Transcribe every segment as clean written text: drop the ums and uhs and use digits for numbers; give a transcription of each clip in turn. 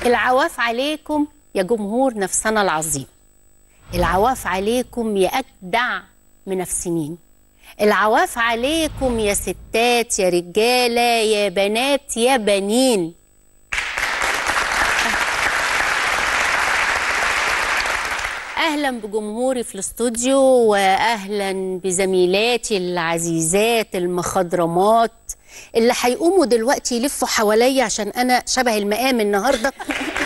العواف عليكم يا جمهور نفسنا العظيم، العواف عليكم يا أجدع منافسين، العواف عليكم يا ستات يا رجالة يا بنات يا بنين. أهلا بجمهوري في الاستوديو، وأهلا بزميلاتي العزيزات المخضرمات اللي هيقوموا دلوقتي يلفوا حواليا عشان أنا شبه المقام النهارده.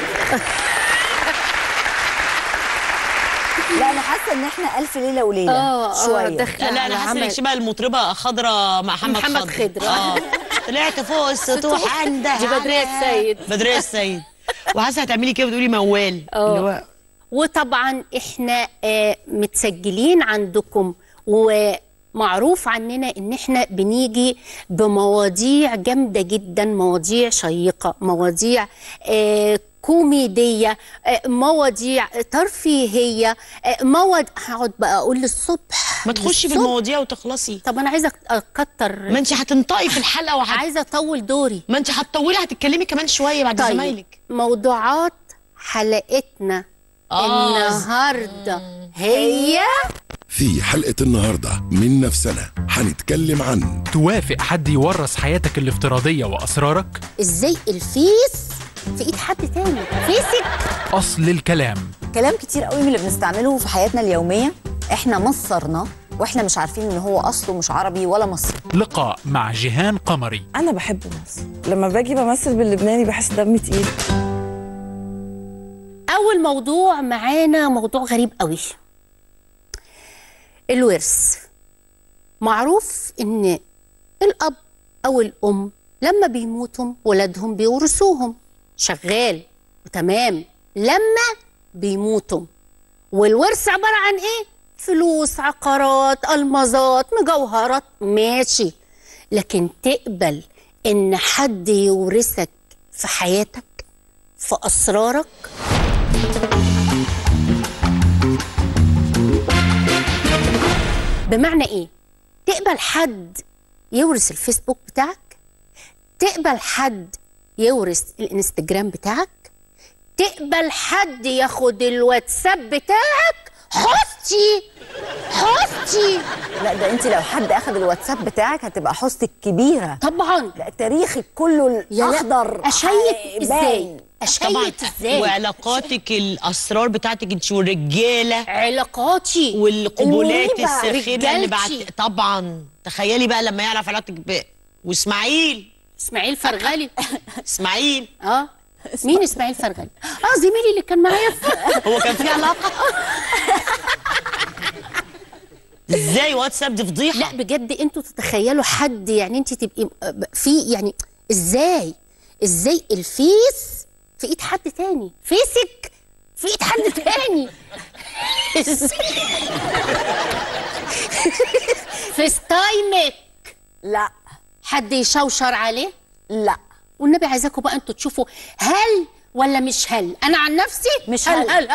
لا انا حاسه ان احنا الف ليله وليله شويه. لا انا حاسه انك شبه المطربه خضرا مع محمد خضر. طلعت فوق السطوح عندها دي بدرية السيد. وحاسه هتعملي كده بتقولي موال اللي هو. وطبعا احنا متسجلين عندكم ومعروف عننا ان احنا بنيجي بمواضيع جامده جدا، مواضيع شيقه، مواضيع كوميديه، مواضيع ترفيهيه، هقعد بقى اقول للصبح ما تخشي بالمواضيع وتخلصي. طب انا عايزه اكتر، ما انت هتنطقي في الحلقه عايزه اطول دوري. ما انت هتطولي، هتتكلمي كمان شويه بعد زمايلك. موضوعات حلقتنا النهارده هي في حلقة النهاردة من نفسنا هنتكلم عن توافق حد يورث حياتك الافتراضية وأسرارك؟ ازاي الفيس في ايد حد تاني؟ فيسك أصل الكلام. كلام كتير قوي من اللي بنستعمله في حياتنا اليومية احنا مصرناه واحنا مش عارفين ان هو اصله مش عربي ولا مصري. لقاء مع جيهان قمري. انا بحب مصر، لما باجي بمثل باللبناني بحس دمي تقيل. أول موضوع معانا موضوع غريب قوي، الورث. معروف إن الأب أو الأم لما بيموتوا ولادهم بيورثوهم، شغال وتمام. لما بيموتوا والورث عبارة عن إيه؟ فلوس، عقارات، ألماظات، مجوهرات، ماشي. لكن تقبل إن حد يورثك في حياتك، في أسرارك؟ بمعنى ايه؟ تقبل حد يورث الفيسبوك بتاعك؟ تقبل حد يورث الانستجرام بتاعك؟ تقبل حد ياخد الواتساب بتاعك؟ حستي لا ده انت لو حد اخد الواتساب بتاعك هتبقى حستك كبيره طبعا. لا تاريخك كله الاخضر. اشيك ازاي؟ طبعا. وعلاقاتك، الاسرار بتاعتك انت والرجاله، علاقاتي والقبولات الساخنه اللي بعد. طبعا تخيلي بقى لما يعرف علاقتك واسماعيل فرغلي. اسماعيل مين اسماعيل فرغلي؟ زميلي اللي كان معايا. هو كان في علاقه؟ ازاي واتساب؟ دي فضيحه. لا بجد انتوا تتخيلوا حد، يعني انت تبقي في، يعني ازاي الفيس في ايد حد تاني؟ فيسك في ايد حد تاني. فيس تايمك لا حد يشوشر عليه؟ لا والنبي عايزاكم بقى انتوا تشوفوا هل ولا مش هل. انا عن نفسي مش هل.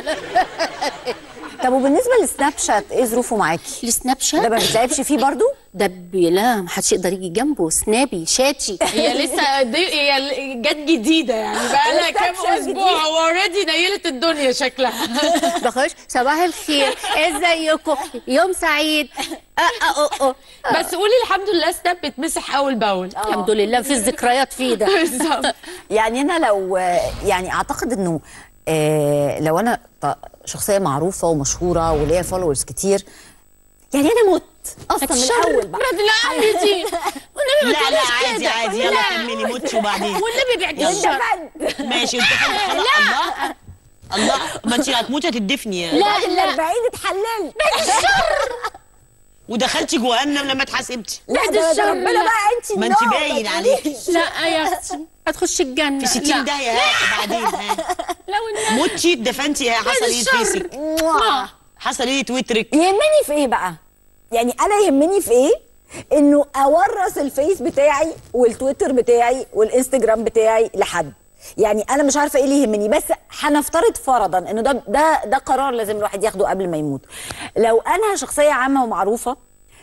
طب وبالنسبه للسناب شات ايه ظروفه معاكي؟ السناب شات ده ما بتلعبش فيه برضو؟ ده لا محدش يقدر يجي جنبه. سنابي شاتي هي لسه هي جت جديده يعني، بقى لها كام اسبوع واوريدي نيلت الدنيا شكلها. بخش صباح الخير ازيكم يوم سعيد. بس قولي الحمد لله سناب بتمسح اول باول. الحمد لله في الذكريات فيه ده. بالظبط. يعني انا لو يعني اعتقد انه لو انا شخصيه معروفه ومشهوره وليا فولورز كتير، يعني انا مت اصلا من الاول بقى. لا دي لا عادي يلا كملي موتش وبعدين والنبي بعد الشر. ماشي انت خلاص. الله ما انت هتموتي هتدفني. لا ال40 اتحللت بعد الشر ودخلتي جهنم لما اتحاسبتي. بعد الشر ربنا بقى انت ما انت باين عليكي. لا يا اختي هتخشي الجنه في 60 داهيه. وبعدين لو موتي اتدفنتي حصل ايه فيسك؟ حصل ايه تويترك؟ يهمني في ايه بقى؟ يعني انا يهمني في ايه؟ انه اورث الفيس بتاعي والتويتر بتاعي والانستجرام بتاعي لحد. يعني انا مش عارفه ايه اللي يهمني، بس هنفترض فرضا انه ده قرار لازم الواحد ياخده قبل ما يموت. لو انا شخصيه عامه ومعروفه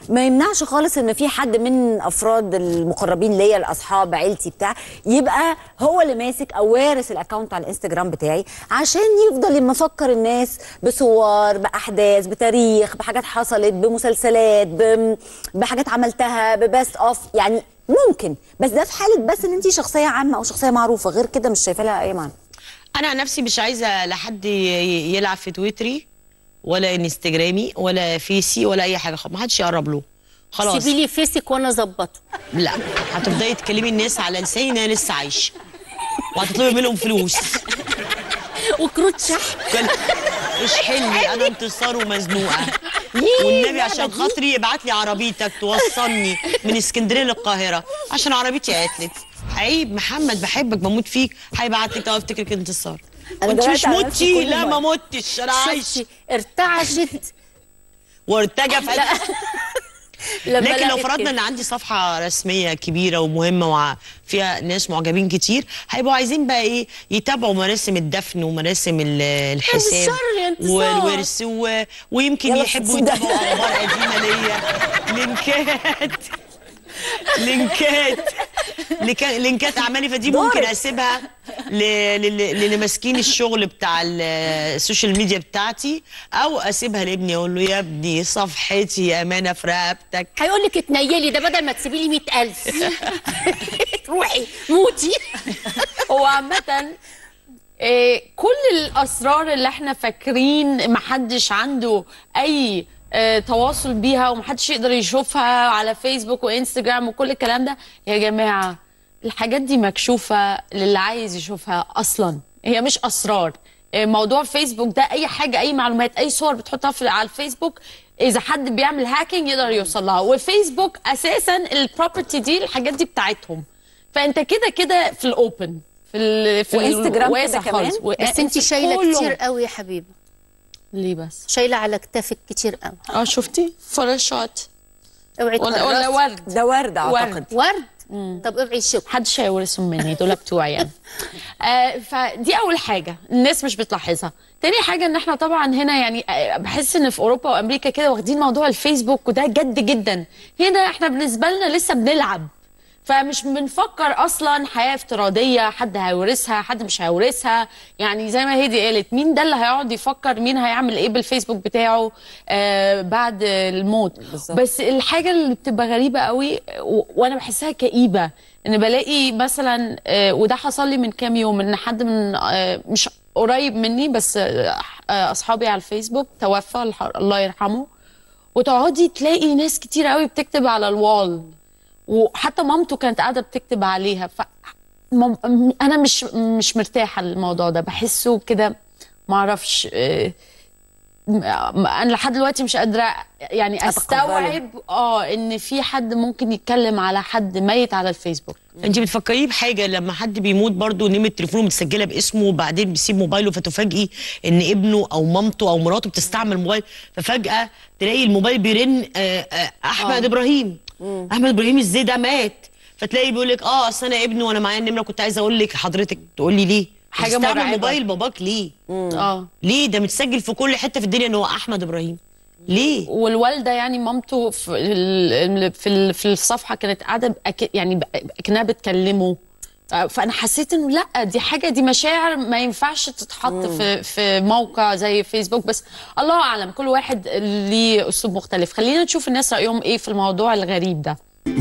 ما يمنعش خالص ان في حد من افراد المقربين ليا، الاصحاب، عيلتي بتاع، يبقى هو اللي ماسك او وارث الاكونت على الانستجرام بتاعي، عشان يفضل مفكر الناس بصور، باحداث، بتاريخ، بحاجات حصلت، بمسلسلات، بحاجات عملتها، ببست اوف. يعني ممكن، بس ده في حاله بس ان انت شخصيه عامه او شخصيه معروفه، غير كده مش شايفه لها اي معنى. انا عن نفسي مش عايزه لحد يلعب في تويتري ولا انستجرامي ولا فيسي ولا اي حاجه، ما حدش يقرب له خلاص. سيبي لي فيسك وانا اظبطه. لا، هتبداي تكلمي الناس على لساني ان انا لسه عايشه وهتطلبي منهم فلوس وكروت شحن. اشحني، انا انتصار ومزنوقه والنبي عشان خاطري ابعت لي عربيتك توصلني من اسكندريه للقاهره عشان عربيتي عطلت. عيب، محمد بحبك بموت فيك، هيبعت لك تقف تفتكرك انتصار. وانت مش متي؟ لا ما متش، انا عايشه. ارتعشت وارتجفت. لكن لو فرضنا ان عندي صفحه رسميه كبيره ومهمه وفيها ناس معجبين كتير، هيبقوا عايزين بقى ايه؟ يتابعوا مراسم الدفن ومراسم الحساب والورث ويمكن يحبوا يتابعوا اخبار قديمه ليا، لينكات اعمالي، فدي ممكن اسيبها للي ماسكين الشغل بتاع السوشيال ميديا بتاعتي، او اسيبها لابني اقول له يا ابني صفحتي امانه في رقبتك. هيقول لك اتنيلي، ده بدل ما تسيبي لي 100,000 روحي موتي. هو عامه كل الاسرار اللي احنا فاكرين محدش عنده اي تواصل بيها ومحدش يقدر يشوفها على فيسبوك وانستجرام وكل الكلام ده، يا جماعة الحاجات دي مكشوفة للي عايز يشوفها أصلا، هي مش أسرار. موضوع فيسبوك ده أي حاجة، أي معلومات، أي صور بتحطها على الفيسبوك، إذا حد بيعمل هاكينج يقدر يوصل لها. وفيسبوك أساسا البروبرتي دي، الحاجات دي بتاعتهم، فأنت كده كده في الأوبن، في وانستجرام كده كمان. بس أنت شايلة كتير قوي يا حبيبة. ليه بس؟ شايله على كتافك كتير قوي. شفتي؟ فراشات. اوعي ولا ورد. ده ورد اعتقد. ورد. طب اوعي شوف، محدش هيورثهم مني، دول بتوعي يعني. فدي اول حاجه الناس مش بتلاحظها. تاني حاجه ان احنا طبعا هنا يعني بحس ان في اوروبا وامريكا كده واخدين موضوع الفيسبوك وده جد جدا. هنا احنا بالنسبه لنا لسه بنلعب، فمش بنفكر اصلا حياه افتراضيه، حد هيورثها حد مش هيورثها. يعني زي ما هدي قالت، مين ده اللي هيقعد يفكر مين هيعمل ايه بالفيسبوك بتاعه بعد الموت. بالزبط. بس الحاجه اللي بتبقى غريبه قوي وانا بحسها كئيبه، ان بلاقي مثلا وده حصل لي من كام يوم، ان حد من مش قريب مني بس اصحابي على الفيسبوك توفى الله يرحمه، وتقعدي تلاقي ناس كتير قوي بتكتب على الوال، وحتى مامته كانت قاعده بتكتب عليها. انا مش مرتاحه للموضوع ده، بحسه كده ما اعرفش. انا لحد دلوقتي مش قادره يعني استوعب ان في حد ممكن يتكلم على حد ميت على الفيسبوك. انت بتفكريه بحاجه لما حد بيموت برضه نمره تليفونه متسجله باسمه، وبعدين بيسيب موبايله، فتفاجئي ان ابنه او مامته او مراته بتستعمل موبايل، ففجاه تلاقي الموبايل بيرن احمد ابراهيم. احمد ابراهيم ازاي ده مات؟ فتلاقي بيقول لك اصل انا ابنه وانا معايا النمره كنت عايزه اقول لك حضرتك، تقول لي ليه؟ حاجه مرعبه. موبايل باباك ليه؟ ليه ده متسجل في كل حته في الدنيا ان هو احمد ابراهيم؟ ليه؟ والوالده يعني مامته في الصفحه كانت قاعده يعني كانها بتكلمه، فانا حسيت انه لا، دي حاجه، دي مشاعر ما ينفعش تتحط في موقع زي فيسبوك. بس الله اعلم، كل واحد ليه اسلوب مختلف. خلينا نشوف الناس رايهم ايه في الموضوع الغريب ده.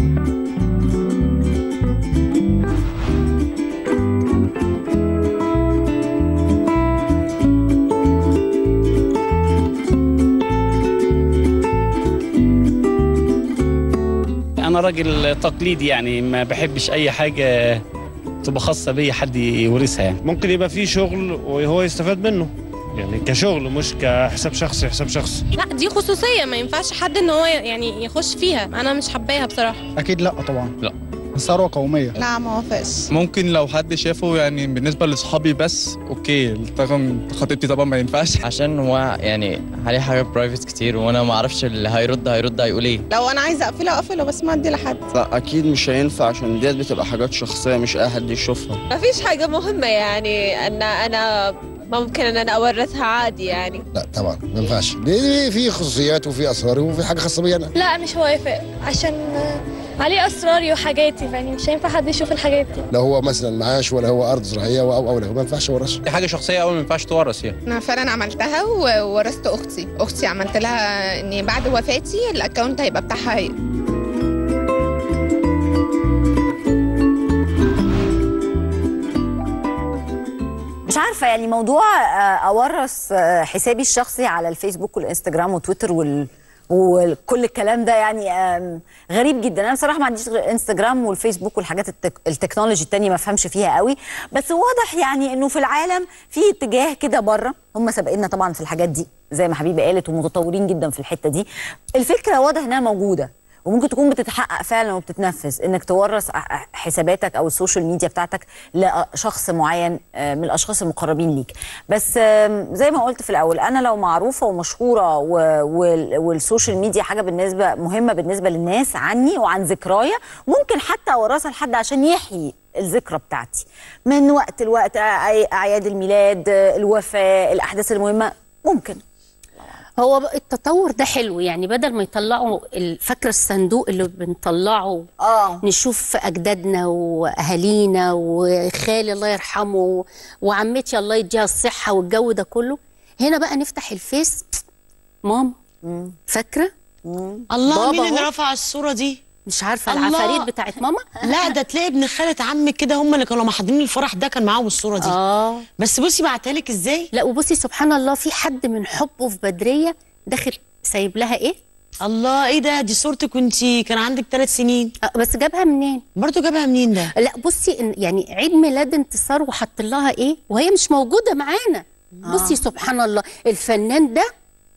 أنا راجل تقليدي، يعني ما بحبش أي حاجة تبقى خاصة بيا حد يورثها. يعني ممكن يبقى فيه شغل وهو يستفاد منه، يعني كشغل مش كحساب شخصي. حساب شخصي لا، دي خصوصية ما ينفعش حد ان هو يعني يخش فيها. أنا مش حباها بصراحة. أكيد لا طبعا، لا ثروة قومية. لا ما وافقش. ممكن لو حد شافه، يعني بالنسبة لصحابي بس اوكي، طبعا خطيبتي طبعا ما ينفعش، عشان هو يعني عليه حاجات برايفت كتير وانا ما اعرفش اللي هيرد هيقول ايه. لو انا عايزة اقفله بس ما ادي لحد. لا اكيد مش هينفع، عشان ديت بتبقى حاجات شخصية مش اي حد يشوفها. مفيش حاجة مهمة يعني ان انا ممكن ان انا اورثها عادي يعني. لا طبعا ما ينفعش، دي في خصوصيات وفي اسرار وفي حاجه خاصه بيا انا. لا مش هوافق عشان عليه اسراري وحاجاتي، يعني مش هينفع حد يشوف الحاجات دي. لا هو مثلا معاش ولا هو ارض زراعيه او لا، ما ينفعش اورثها. دي حاجه شخصيه قوي ما ينفعش تورث يعني. انا فعلا عملتها وورثت اختي عملت لها ان بعد وفاتي الاكونت هيبقى بتاعها هي. مش عارفه يعني موضوع اورث حسابي الشخصي على الفيسبوك والانستجرام وتويتر وكل الكلام ده يعني غريب جدا. انا بصراحه ما عنديش غير انستجرام والفيسبوك والحاجات التكنولوجي التانية ما افهمش فيها قوي، بس واضح يعني انه في العالم في اتجاه كده بره، هم سابقيننا طبعا في الحاجات دي زي ما حبيبه قالت ومتطورين جدا في الحته دي. الفكره واضح انها موجوده وممكن تكون بتتحقق فعلا وبتتنفذ، انك تورث حساباتك او السوشيال ميديا بتاعتك لشخص معين من الاشخاص المقربين ليك. بس زي ما قلت في الاول، انا لو معروفه ومشهوره والسوشيال ميديا حاجه مهمه بالنسبه للناس عني وعن ذكرايا، ممكن حتى اورثها لحد عشان يحيي الذكرى بتاعتي من وقت لوقت، اعياد الميلاد، الوفاه، الاحداث المهمه ممكن. هو التطور ده حلو يعني، بدل ما يطلعوا فاكره الصندوق اللي بنطلعه نشوف اجدادنا واهالينا وخالي الله يرحمه وعمتي الله يديها الصحه والجو ده كله، هنا بقى نفتح الفيس ماما فاكره الله مين اللي رفع الصوره دي؟ مش عارفه العفاريت بتاعت ماما. لا ده تلاقي ابن خالة عمك كده هم اللي كانوا محضرين الفرح ده كان معاهم الصوره دي. بس بصي بعتها لك ازاي. لا وبصي سبحان الله، في حد من حبه في بدريه داخل سايب لها ايه؟ الله ايه ده؟ دي صورتك وانتي كان عندك 3 سنين. بس جابها منين؟ برضه جابها منين ده؟ لا بصي يعني عيد ميلاد انتصار وحط لها ايه وهي مش موجوده معانا. بصي سبحان الله، الفنان ده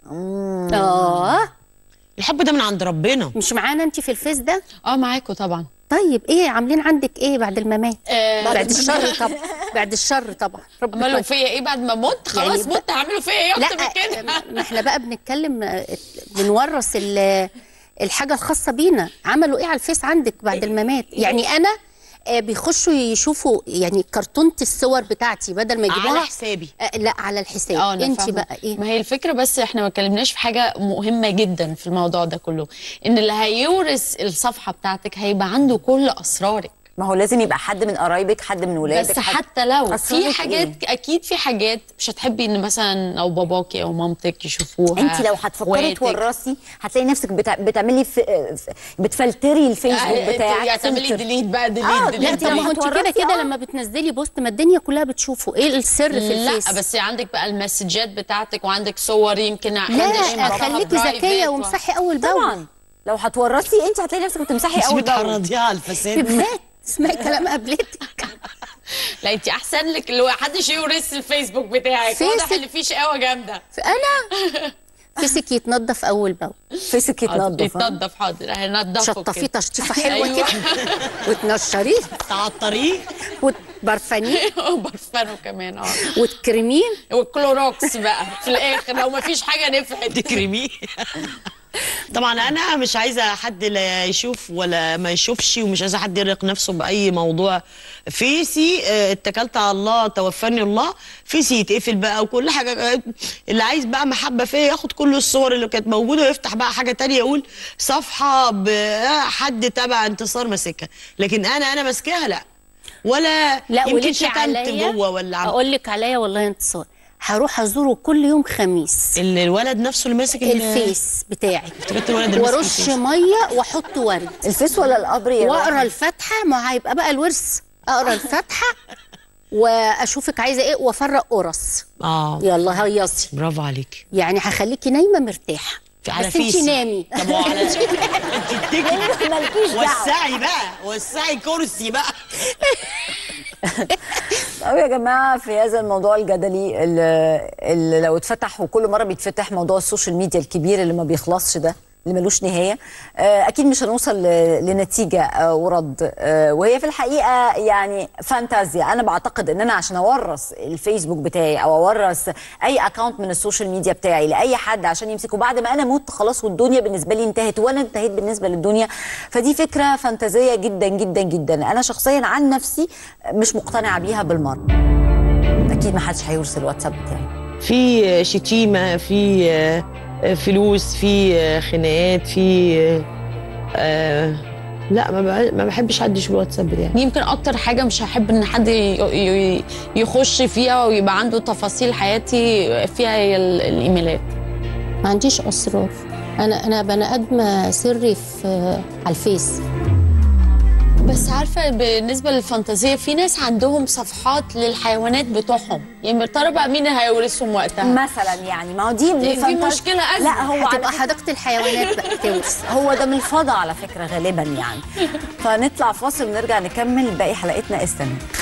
الحب ده من عند ربنا. مش معانا انت في الفيس ده؟ معاكوا طبعا. طيب ايه عاملين عندك ايه بعد الممات؟ بعد الشر طبعا. بعد الشر طبعا. عملوا فيا ايه بعد ما مت؟ خلاص يعني مت، هعملوا فيا ايه اكتر من كده؟ ما احنا بقى بنتكلم بنورث الحاجه الخاصه بينا. عملوا ايه على الفيس عندك بعد الممات؟ يعني انا بيخشوا يشوفوا يعني كرتونه الصور بتاعتي بدل ما يجيبوها على حسابي. لا على الحساب. انت بقى ايه؟ ما هي الفكره، بس احنا ما اتكلمناش في حاجه مهمه جدا في الموضوع ده كله، ان اللي هيورث الصفحه بتاعتك هيبقى عنده كل اسرارك. ما هو لازم يبقى حد من قرايبك، حد من ولادك. بس حتى لو في حاجات اكيد في حاجات مش هتحبي ان مثلا او باباكي او مامتك يشوفوها. انت لو هتفكري تورثي هتلاقي نفسك بتعملي بتفلتري الفيسبوك بتاعك. هتعملي ديليت بقى ديليت. لا ما انت كده لما بتنزلي بوست ما الدنيا كلها بتشوفه. ايه السر في الفيس؟ لا بس عندك بقى المسجات بتاعتك وعندك صور يمكن. لا خليكي ذكيه وامسحي اول باول. طبعا لو هتورثي انت هتلاقي نفسك بتمسحي اول باول. بتعرضيها على الفساد. اسمعي كلام قبلتك. لا انت احسن لك اللي هو محدش يورث الفيسبوك بتاعك. واضح ان في شقاوه جامده. انا فيسك يتنضف اول باول. فيسك يتنضف حاضر هنضفه شطفيه تشطيفه حلوه كده وتنشريه تعطريه وتبرفنيه وبرفانه كمان وتكرميه والكلوروكس بقى في الاخر لو ما فيش حاجه نفعت تكرميه. طبعا انا مش عايزه حد لا يشوف ولا ما يشوفش، ومش عايزه حد يرهق نفسه باي موضوع فيسي. اتكلت على الله توفاني الله، فيسي يتقفل بقى وكل حاجه. اللي عايز بقى محبه فيا ياخد كل الصور اللي كانت موجوده ويفتح بقى حاجه تانية يقول صفحه بحد تبع انتصار ماسكها، لكن انا ماسكاها لا. ولا يمكن شتمت جوه ولا اقول لك عليا والله انتصار هروح ازوره كل يوم خميس. الولد نفسه اللي ماسك الفيس بتاعي افتكرت الولد اللي ورش ميه واحط ورد. الفيس ولا القبر يا واقرا الفاتحه، ما هيبقى بقى الورث. اقرا الفاتحه واشوفك عايزه ايه وافرق قرص. يلا هيصي. برافو عليك. يعني هخليكي نايمه مرتاحه على بس انت نامي. طب على انت وسعي بقى، وسعي كرسي بقى. طب يا جماعه في هذا الموضوع الجدلي اللي لو اتفتح وكل مره بيتفتح موضوع السوشيال ميديا الكبير اللي ما بيخلصش ده اللي ملوش نهايه، اكيد مش هنوصل لنتيجه ورد. وهي في الحقيقه يعني فانتازيا. انا بعتقد ان انا عشان اورث الفيسبوك بتاعي او اورث اي اكونت من السوشيال ميديا بتاعي لاي حد عشان يمسكه بعد ما انا مت خلاص والدنيا بالنسبه لي انتهت وانا انتهيت بالنسبه للدنيا، فدي فكره فانتازيه جدا جدا جدا. انا شخصيا عن نفسي مش مقتنعه بيها بالمره. اكيد ما حدش هيورث الواتساب بتاعي. في شتيمه، في فلوس، في خناقات، في لا ما بحبش حد يشوف الواتساب بتاعي. يمكن اكتر حاجه مش هحب ان حد يخش فيها ويبقى عنده تفاصيل حياتي فيها هي الايميلات. ما عنديش اسرار، انا بني ادمه سري على الفيس. بس عارفه بالنسبه للفانتازيه في ناس عندهم صفحات للحيوانات بتوعهم، يعني ترى بقى مين هيورثهم وقتها مثلا؟ يعني ما هو دي مشكله أزمة. لا هو هتبقى حديقه الحيوانات بقى تورث. هو ده من الفضاء على فكره غالبا يعني. فنطلع فاصل ونرجع نكمل باقي حلقتنا. استنى.